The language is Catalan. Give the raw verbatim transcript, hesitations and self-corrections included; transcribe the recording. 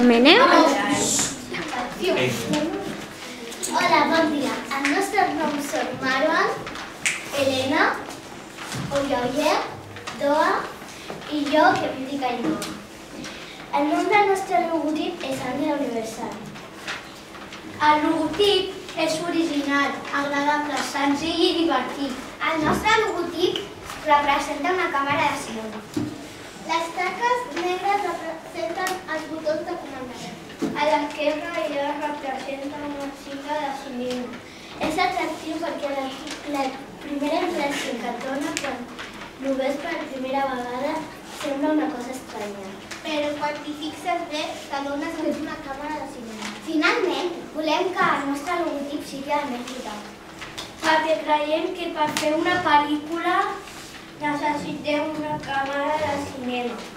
Menem? Hola, bon dia. Els nostres noms són Marwan, Elena, Oyoyer, Doa i jo, que em dic Ainhoa. El nom del nostre logotip és Àngel Universal. El logotip és original, agradable, senzill i divertit. El nostre logotip representa una càmera de cinema. Les taques negres representen els botons de comandament. A l'esquerra ja representa una cinta de cinema. És atractiu perquè la primera impressió que et dona quan ho ves per primera vegada sembla una cosa estranya. Però quan t'hi fixes bé, t'adones que és una càmera de cinema. Finalment, volem que el nostre logotip sigui el més vital. Perquè creiem que per fer una pel·lícula necessitem una càmera de cinema.